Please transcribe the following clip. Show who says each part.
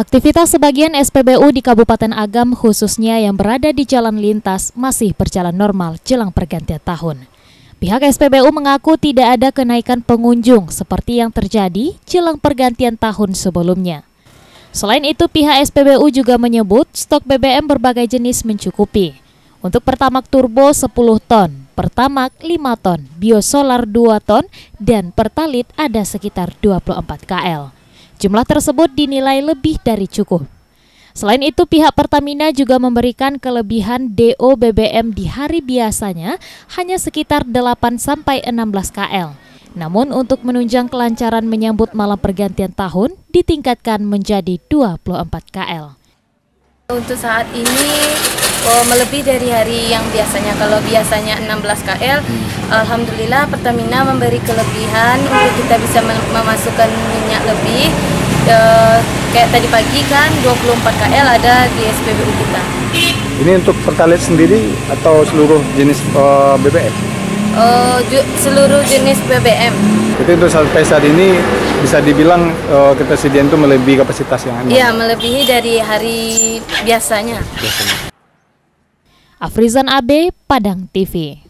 Speaker 1: Aktivitas sebagian SPBU di Kabupaten Agam khususnya yang berada di jalan lintas masih berjalan normal jelang pergantian tahun. Pihak SPBU mengaku tidak ada kenaikan pengunjung seperti yang terjadi jelang pergantian tahun sebelumnya. Selain itu, pihak SPBU juga menyebut stok BBM berbagai jenis mencukupi. Untuk Pertamax Turbo 10 ton, Pertamax 5 ton, Biosolar 2 ton, dan Pertalite ada sekitar 24 KL. Jumlah tersebut dinilai lebih dari cukup. Selain itu, pihak Pertamina juga memberikan kelebihan DO BBM di hari biasanya hanya sekitar 8-16 KL. Namun untuk menunjang kelancaran menyambut malam pergantian tahun ditingkatkan menjadi 24 KL.
Speaker 2: Untuk saat ini melebihi dari hari yang biasanya. Kalau biasanya 16 KL, alhamdulillah Pertamina memberi kelebihan untuk kita bisa memasukkan minyak lebih. Kayak tadi pagi kan 24 KL ada di SPBU kita.
Speaker 3: Ini untuk Pertalite sendiri atau seluruh jenis BBM?
Speaker 2: Seluruh jenis BBM.
Speaker 3: Jadi untuk sampai saat ini bisa dibilang ketersediaan itu melebihi kapasitas yang ada?
Speaker 2: Iya, melebihi dari hari biasanya.
Speaker 1: Afrizan AB, Padang TV.